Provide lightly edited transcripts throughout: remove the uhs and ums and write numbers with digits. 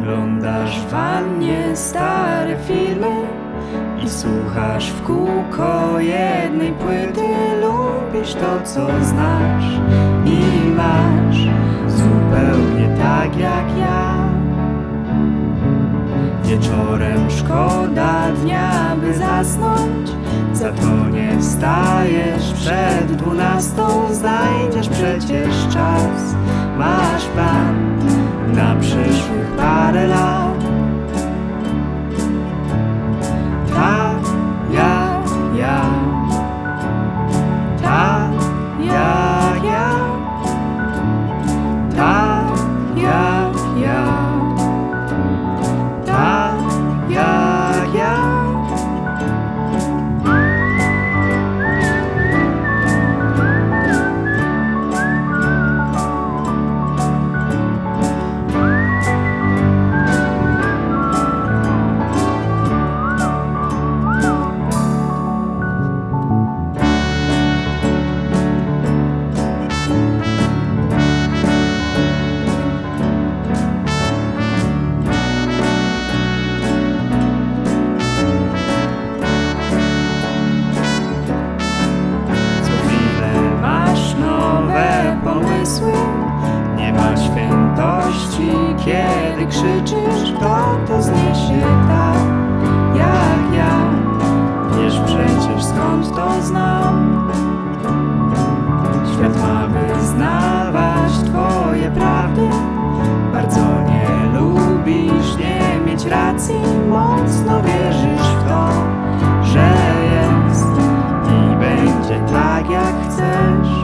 Oglądasz w wannie stare filmy i słuchasz w kółko jednej płyty. Lubisz to, co znasz i masz, zupełnie tak jak ja. Wieczorem szkoda dnia, by zasnąć, za to nie wstajesz przed 12. Znajdziesz przecież czas, masz plan na przyszłych parę lat. Tak jak ja, tak jak ja, tak jak ja, tak jak ja. Nie ma świętości, kiedy krzyczysz, kto to zniesie tak jak ja. Wiesz przecież, skąd to znam. Świat ma wyznawać twoje prawdy. Bardzo nie lubisz nie mieć racji. Mocno wierzysz w to, że jest i będzie tak jak chcesz.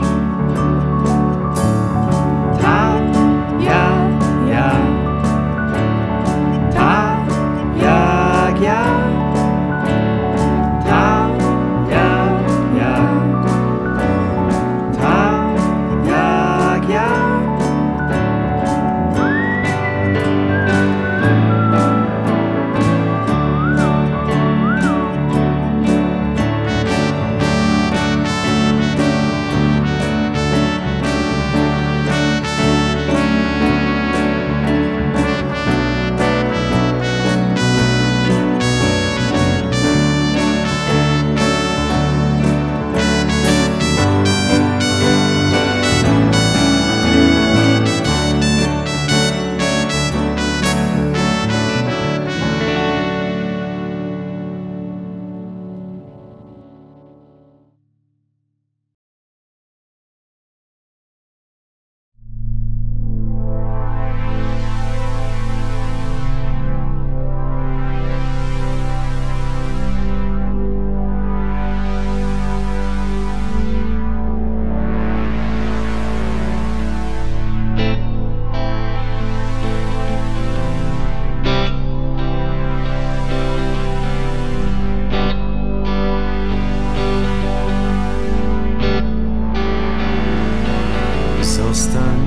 Zostań,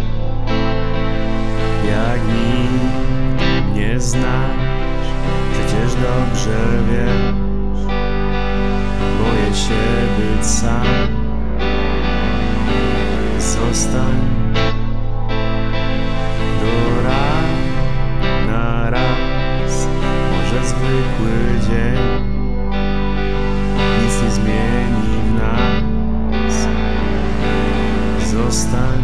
jak nikt mnie znasz, przecież dobrze wiesz, boję się być sam. Zostań do rana raz, może zwykły dzień nic nie zmieni w nas. Zostań,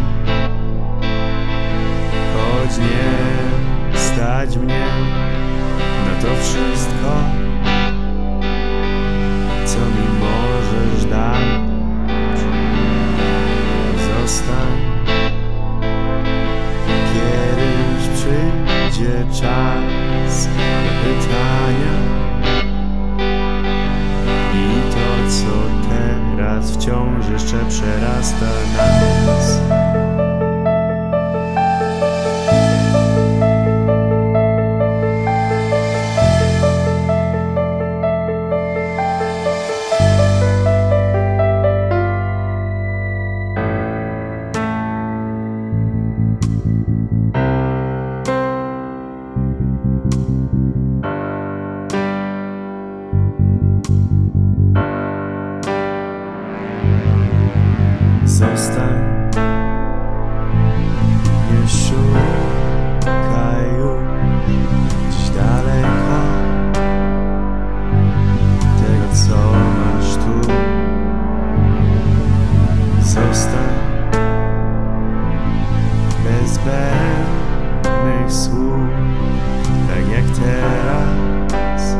choć nie stać mnie na to wszystko, co mi możesz dać. Zostań, kiedyś przyjdzie czas na pytania i to, co teraz wciąż jeszcze przerasta nas. Zostań. zbędnych słów, tak jak teraz.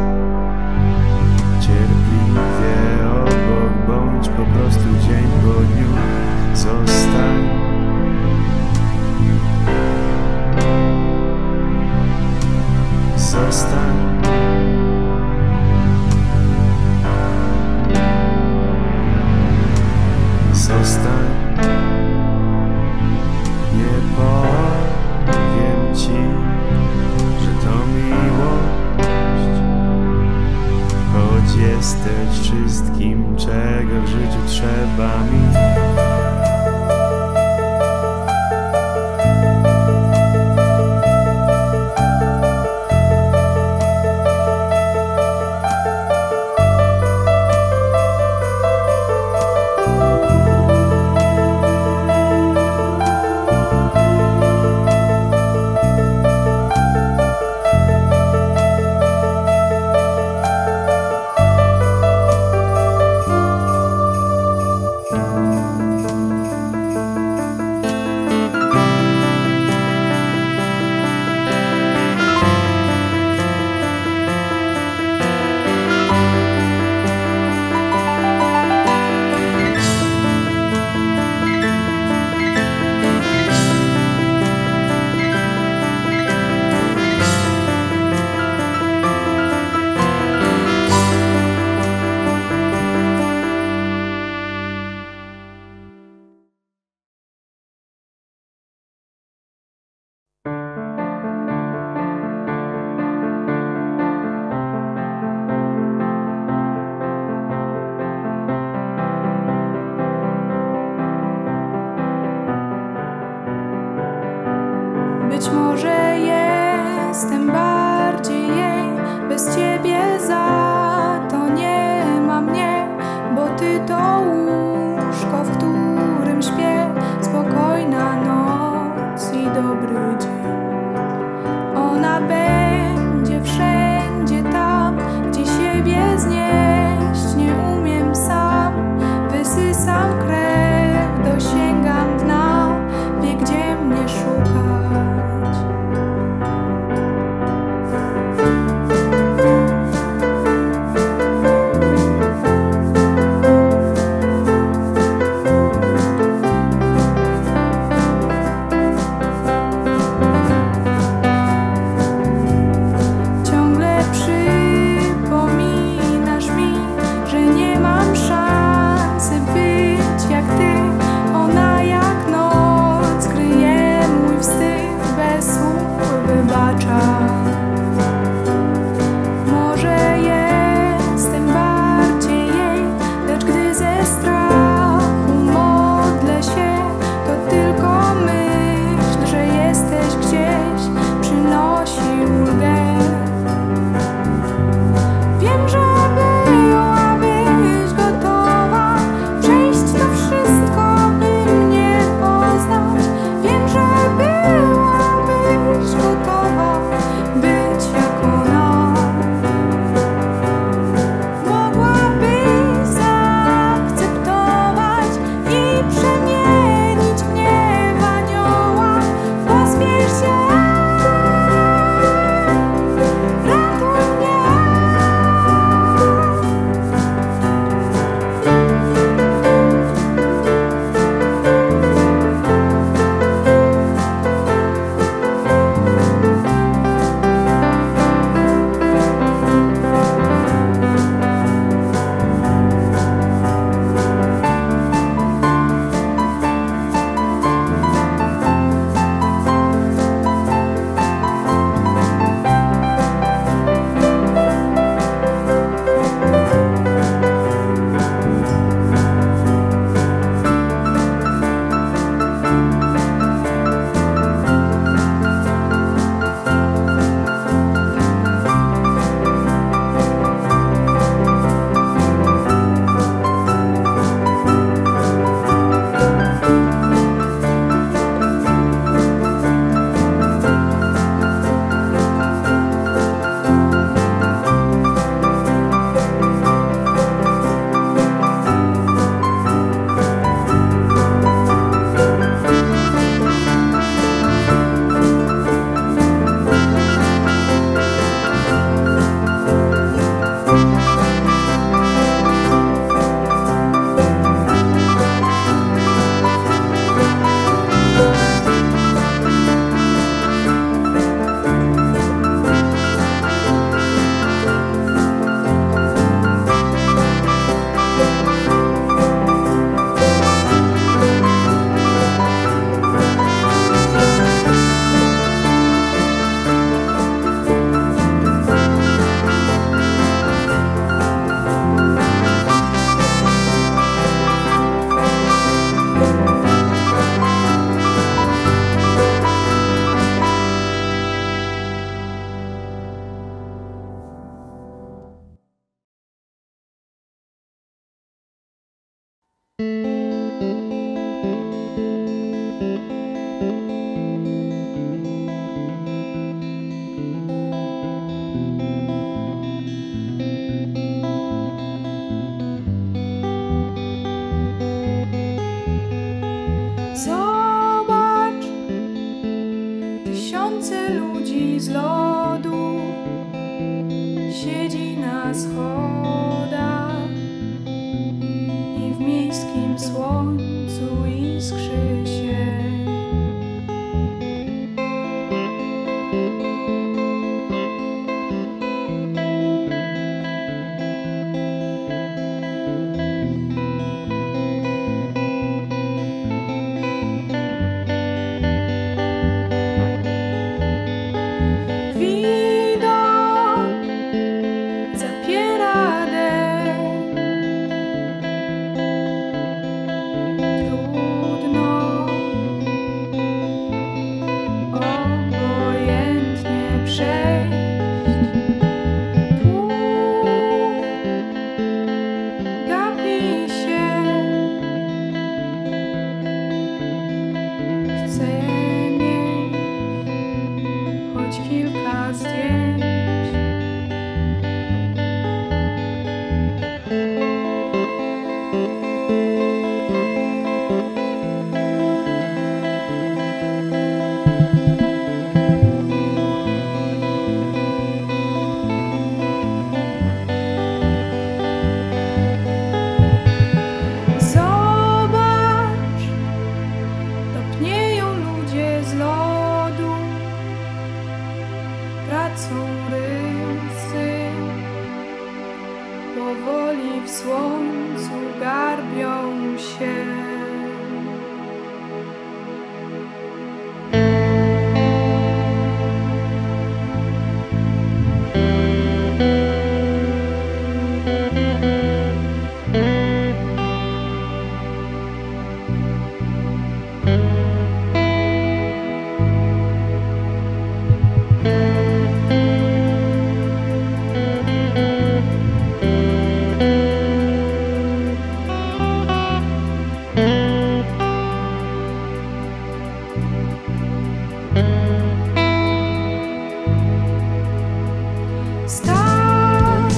Cierpliwie obok bądź po prostu dzień po dniu. Zostań. Zostań. Zostań. Nie powiem ci, że to miłość, choć jesteś wszystkim, czego w życiu trzeba mi. Być może jestem bardziej jej, bez ciebie za to nie ma mnie, bo ty to łóżko, w którym śpię, spokojna noc i dobry dzień. Ona będzie wszędzie tam, gdzie siebie znieść nie umiem sam. Wysysam krew, dosięgam dna, wie gdzie mnie szukać. tyle ludzi z lodu siedzi na schodach i w miejskim słońcu iskrzy się. Kilka zdjęć. Zobacz, topnieją ludzie z lodu, tracą rysy, powoli w słońcu garbią się. Stań,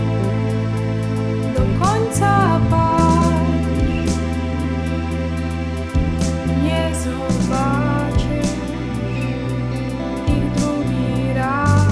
do końca patrz, nie zobaczysz ich drugi raz.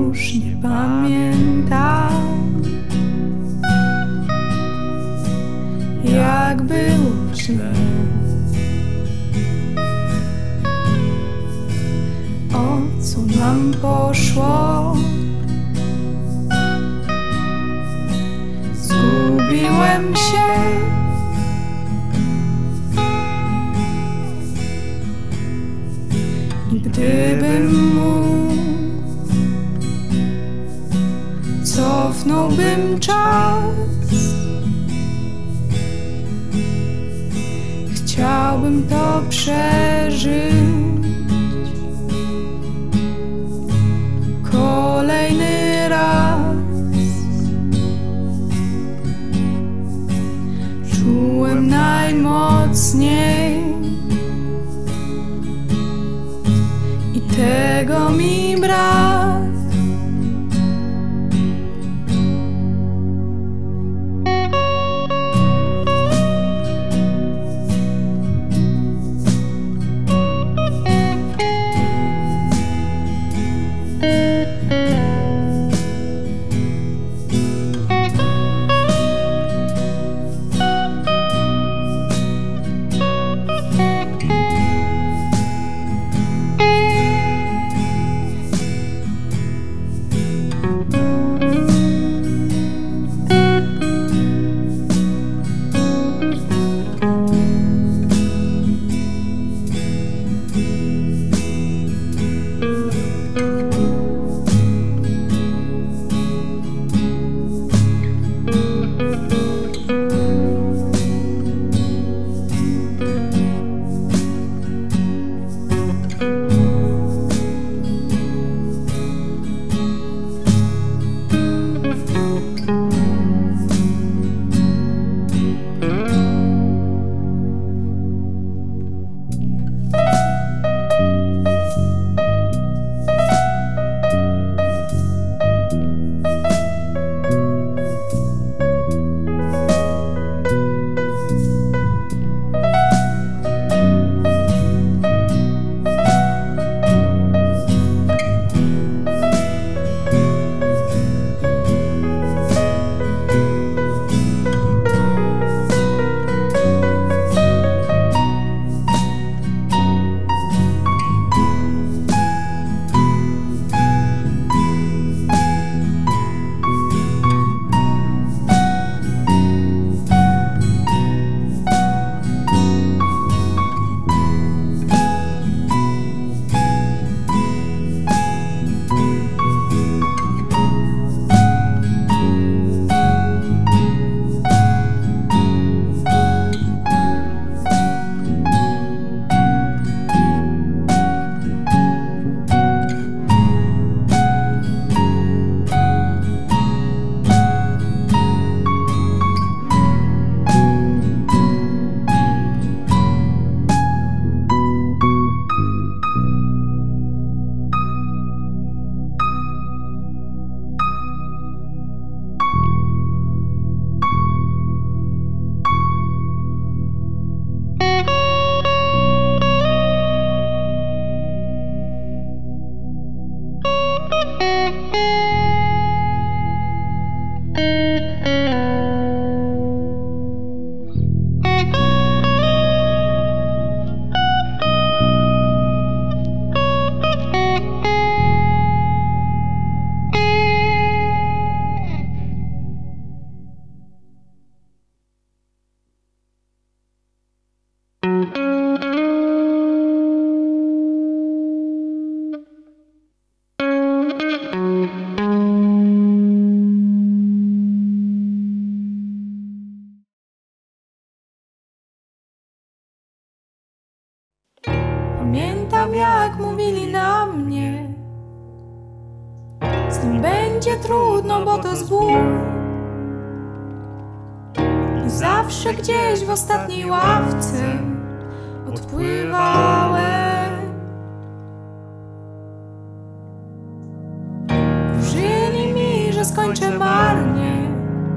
już nie pamiętam, jak było źle. O co nam poszło? Zgubiłem się. I gdybym mógł, cofnąłbym czas. Chciałbym to przeżyć kolejny raz. Czułem najmocniej i tego mi brak. Pamiętam, jak mówili na mnie, z tym będzie trudno, bo to zbój. I zawsze gdzieś w ostatniej ławce odpływałem. Wróżyli mi, że skończę marnie.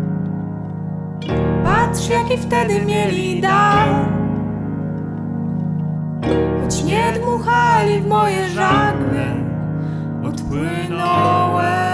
Patrz, jaki wtedy mieli dar. Choć nie dmuchali w moje żagle, odpłynąłem.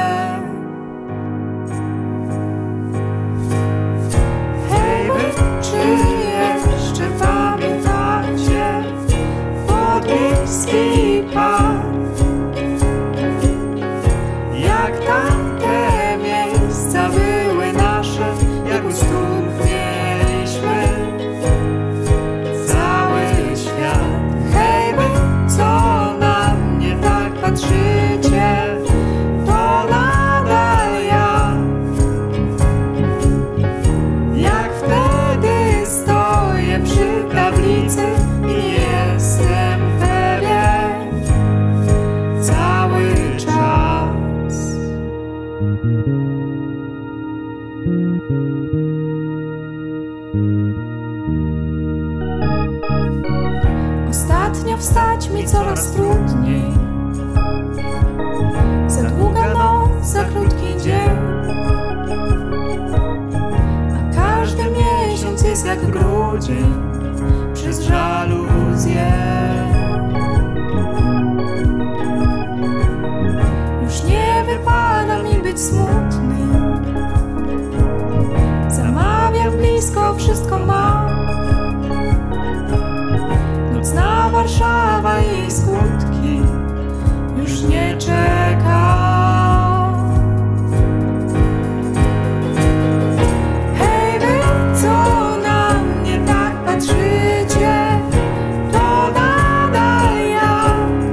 coraz trudniej. Za długa noc, za krótki dzień, a każdy miesiąc jest jak grudzień przez żaluzję. Już nie wypada mi być smutnym, zamawiam blisko, wszystko mam. Nocna Warszawa i jej skutki już nie czeka. Hej wy, co na mnie tak patrzycie, to nadal ja.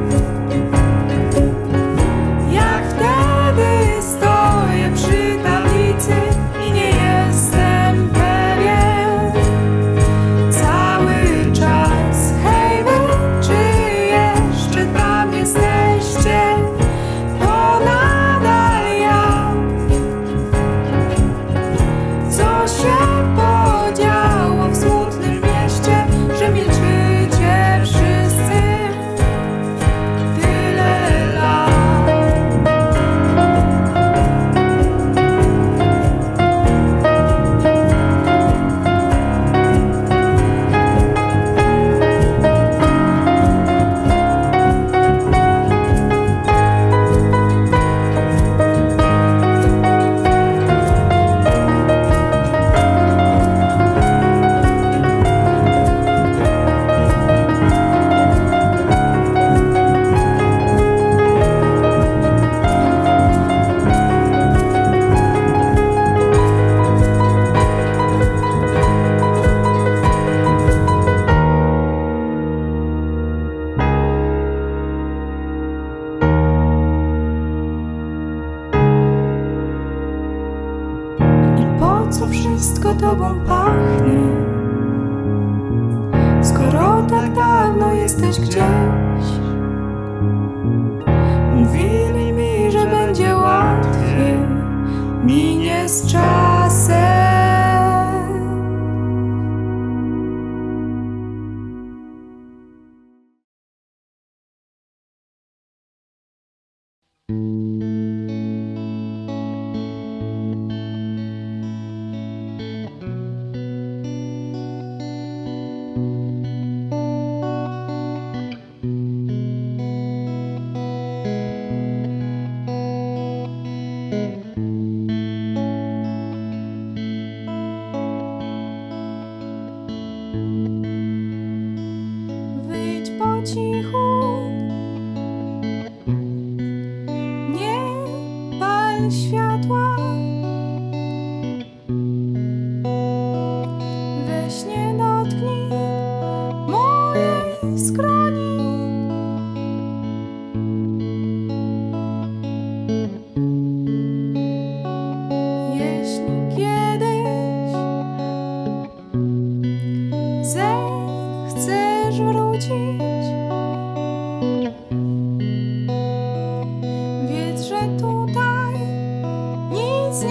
Jak wtedy stoję przy tablicy i nie jestem pewien cały czas. Hej wy, czy jeszcze tam jesteście, to nadal ja. Co się podziało w smutnym mieście, że milczycie wszyscy tyle lat? Po co wszystko tobą pachnie, skoro tak dawno jesteś gdzieś? Mówili mi, że będzie łatwiej, minie z czasem. Wyjdź po cichu, nie pal światła, weź nie dotknij mojej skroni. Jeśli kiedyś zechcesz wrócić, wiedz, że tutaj nic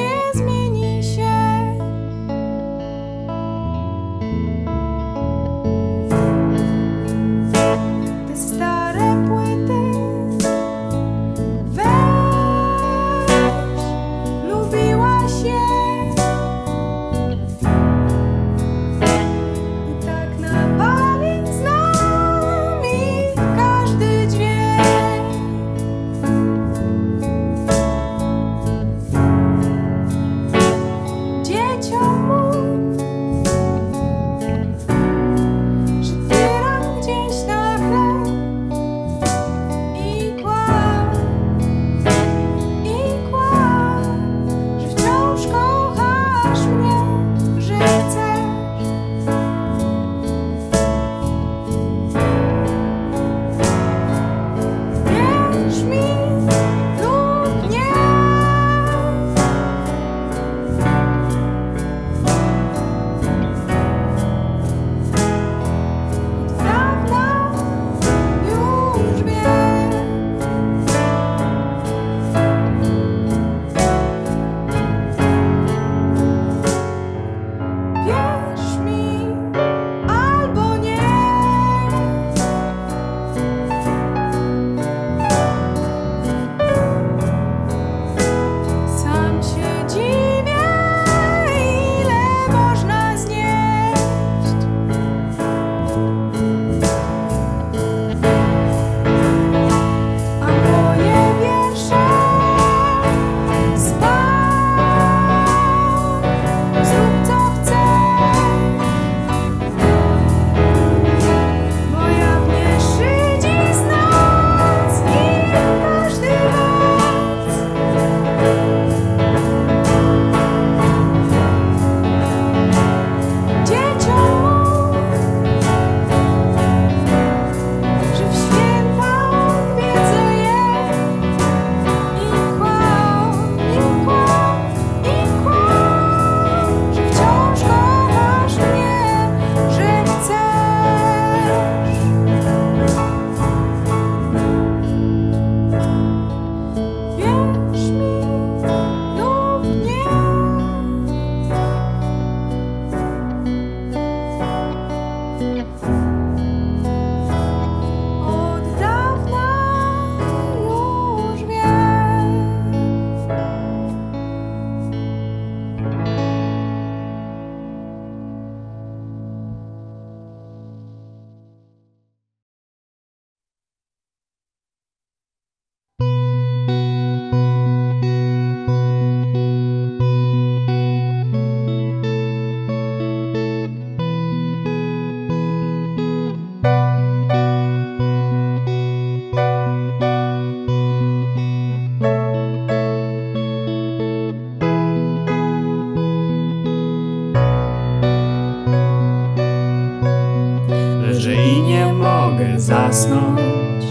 mogę zasnąć.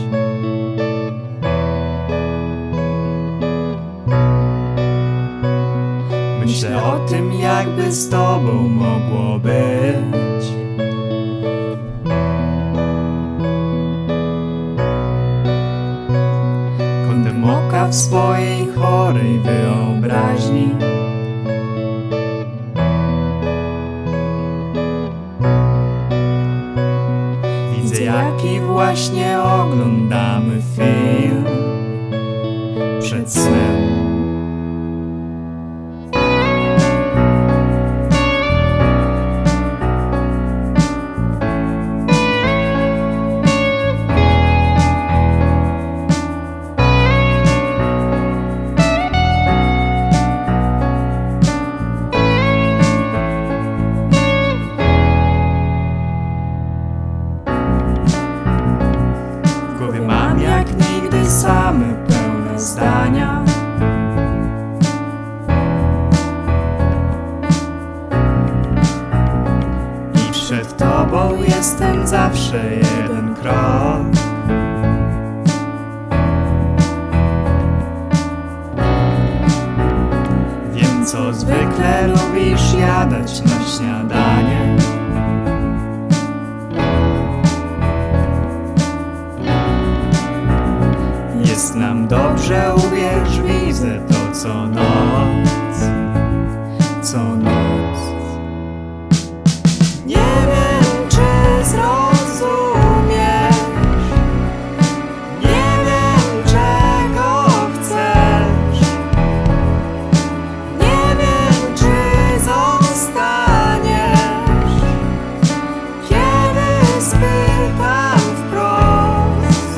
Myślę o tym, jakby z tobą mogło być. Kątem oka w swojej chorej wyobraźni widzę, jaki właśnie oglądamy film przed snem. Mam jak nigdy same pełne zdania. I przed tobą jestem zawsze jeden krok. Wiem, co zwykle lubisz jadać na śniadanie. Jest nam dobrze, uwierz, widzę to co noc, co noc. Nie wiem, czy zrozumiesz, nie wiem, czego chcesz, nie wiem, czy zostaniesz, kiedy spytam wprost.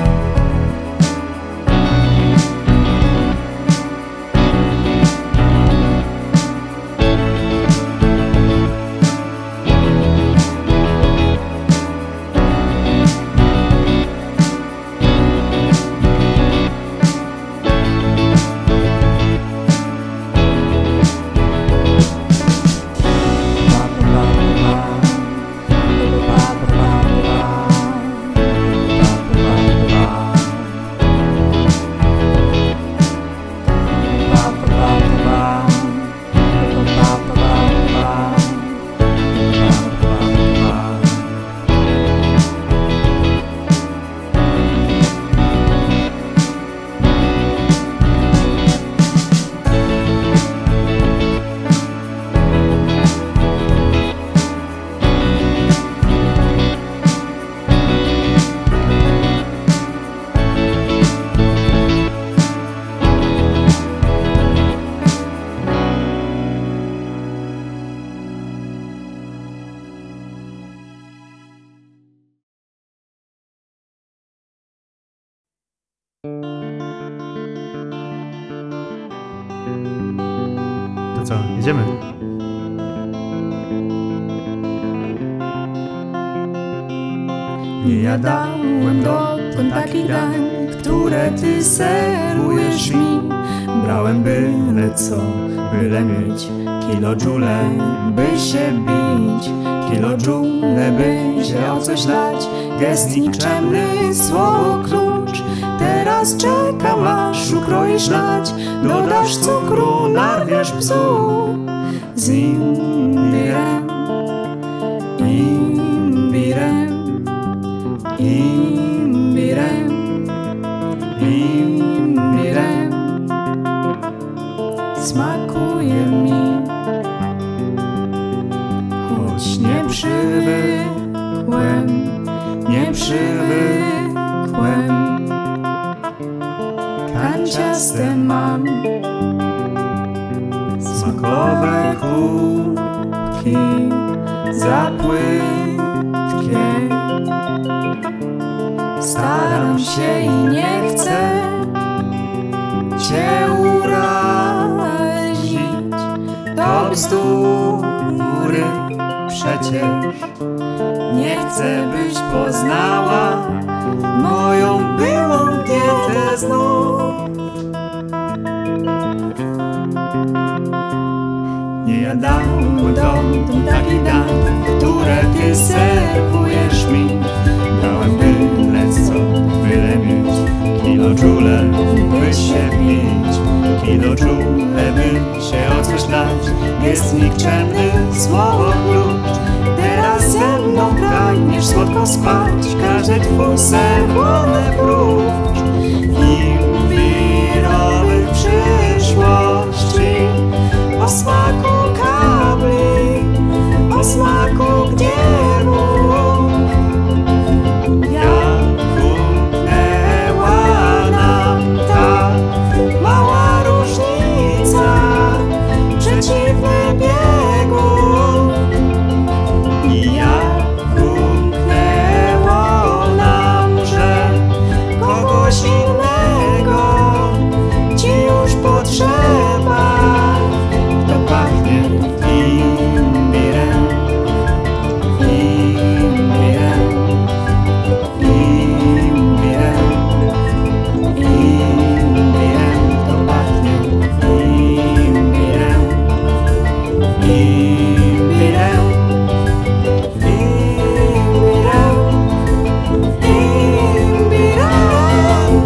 To co, jedziemy? Nie jadałem dotąd takich dań, które ty serwujesz mi. Brałem byle co, byle mieć kilojoule, by się bić, kilojoule, by się o coś dać. Gest nikczemny, słowo klucz. Teraz czekam, aż ukroisz nać, dodasz cukru, narwiesz bzu. Z imbirem, imbirem, imbirem, imbirem. Smakuje mi, choć nie przywykłem, nie przywykłem. Kanciaste mam smakowe kubki, za płytkie. Staram się i nie chcę cię urazić. To bzdury przecież. Nie chcę, byś poznała moją byłą dietę znów. Nie jadałem dotąd takich dań, które ty serwujesz mi. Dałem byle czule, by się pić, czule, by się o coś dać. Jest nikczemny słowo klucz. Teraz ze mną pragniesz słodko spać, każdy twój sen chłonę prócz imbirowych przyszłości, o smaku kabli, o smaku gniewu. Jak umknęła nam ta mała różnica, przeciwny biegu. I jak umknęło nam, że kogoś innego ci już potrzeba. To pachnie imbirem, imbirem, imbirem, imbirem. To pachnie imbirem, imbirem, imbirem, imbirem.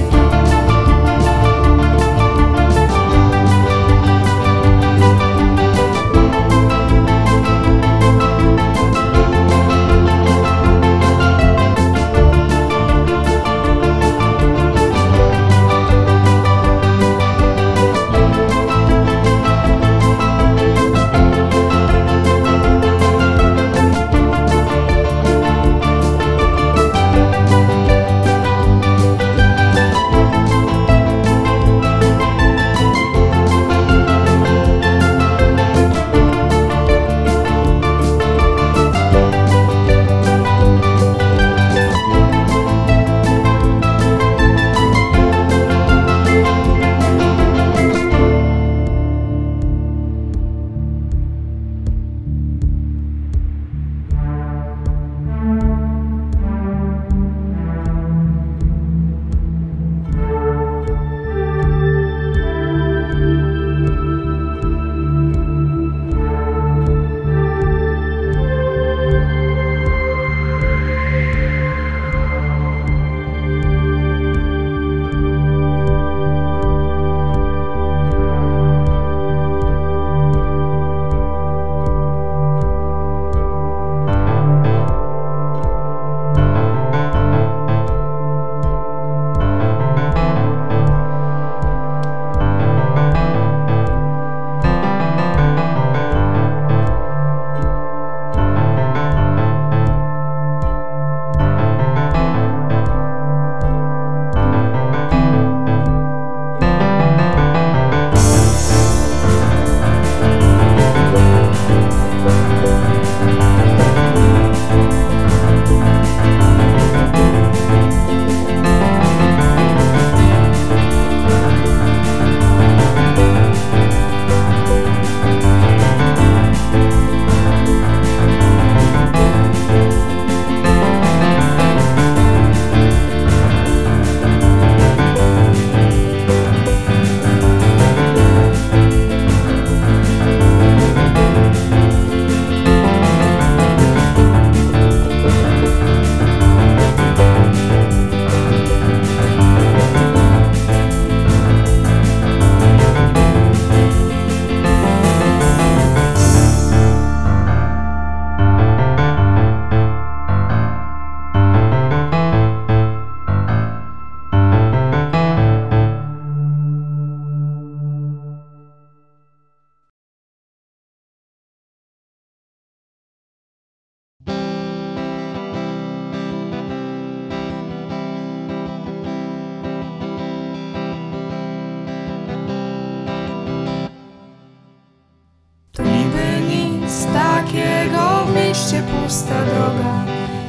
mieście pusta droga,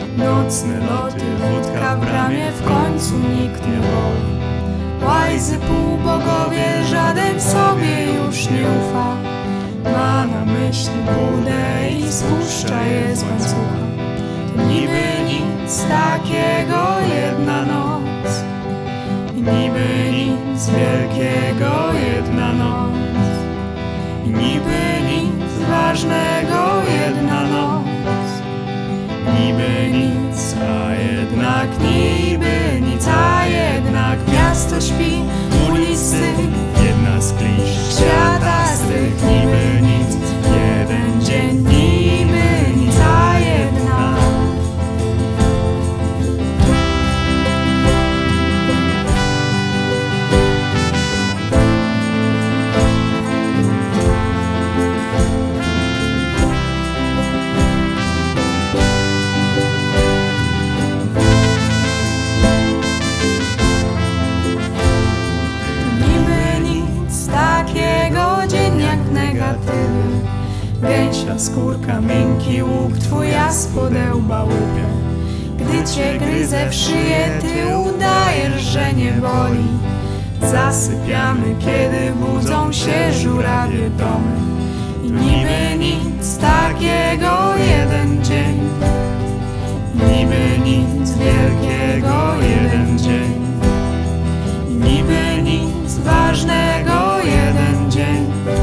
nocne loty, wódka w bramie, w końcu nikt nie woli. Łajzy półbogowie, żaden sobie już nie ufa, ma na myśli budę i spuszcza je z łańcucha. To niby nic takiego jedna noc, i niby nic wielkiego jedna noc, i niby nic ważnego jedna noc, niby nic, a jednak niby nic, a jednak miasto. statywy. Gęsia skórka, miękki łuk, twój jaspodełba łupie. Gdy cię gryzę w szyję, ty udajesz, że nie boli. Zasypiamy, kiedy budzą się żurawie domy. I niby nic takiego jeden dzień, niby nic wielkiego jeden dzień, i niby nic ważnego jeden dzień,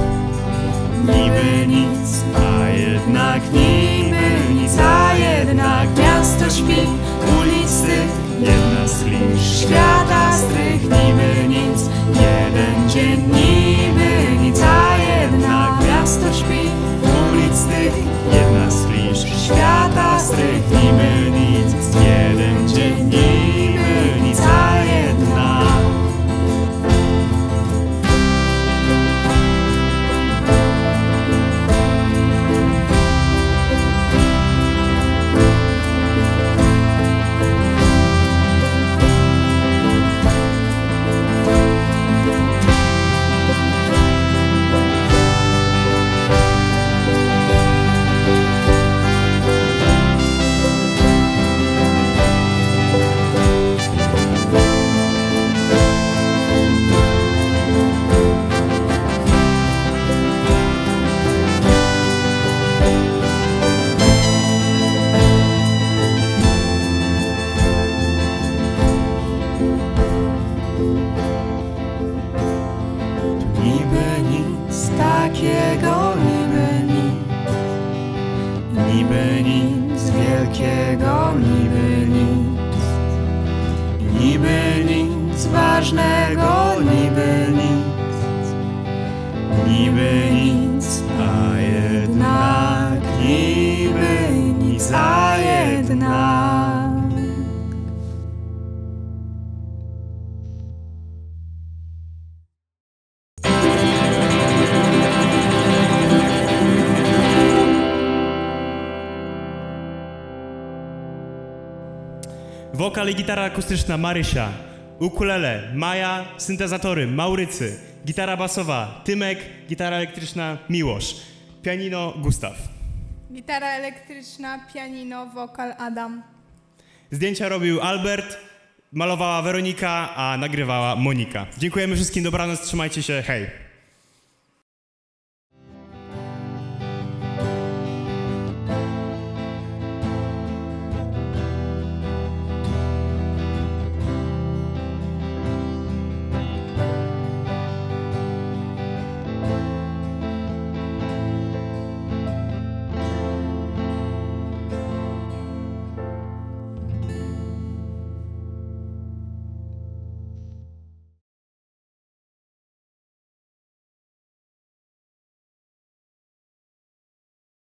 niby nic, a jednak niby nic, a jednak miasto śpi, ulic tych jedna z klisz świata strych, niby nic, jeden dzień, niby nic, a jednak miasto śpi, ulic tych jedna z klisz świata strych, niby nic, jeden dzień, niby nic, a jednak. Niby nic takiego, niby nic, niby nic wielkiego, niby nic, niby nic ważnego, niby nic, niby nic, a jednak niby nic, a jednak. Wokal i gitara akustyczna Marysia, ukulele Maja, syntezatory Maurycy, gitara basowa Tymek, gitara elektryczna Miłosz, pianino Gustaw. Gitara elektryczna, pianino, wokal Adam. Zdjęcia robił Albert, malowała Weronika, a nagrywała Monika. Dziękujemy wszystkim, dobranoc, trzymajcie się, hej!